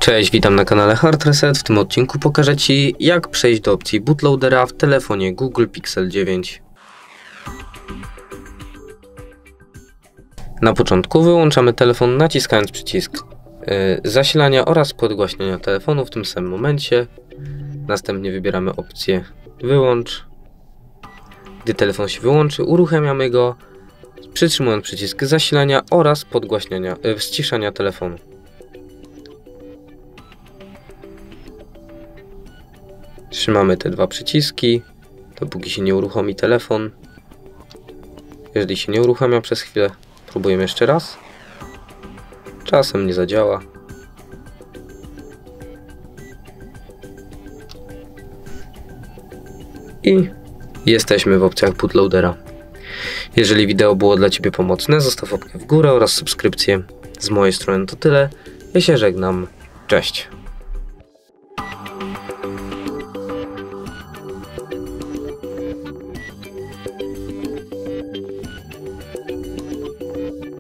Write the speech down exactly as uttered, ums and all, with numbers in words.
Cześć, witam na kanale Hard Reset. W tym odcinku pokażę Ci, jak przejść do opcji bootloadera w telefonie Google Pixel dziewięć. Na początku wyłączamy telefon, naciskając przycisk yy, zasilania oraz podgłaśniania telefonu w tym samym momencie. Następnie wybieramy opcję wyłącz. Gdy telefon się wyłączy, uruchamiamy go, przytrzymując przycisk zasilania oraz podgłaśniania, yy, ściszania telefonu. Trzymamy te dwa przyciski, dopóki się nie uruchomi telefon. Jeżeli się nie uruchamia przez chwilę, próbujemy jeszcze raz. Czasem nie zadziała. I jesteśmy w opcjach bootloadera. Jeżeli wideo było dla Ciebie pomocne, zostaw łapkę w górę oraz subskrypcję. Z mojej strony to tyle. Ja się żegnam. Cześć.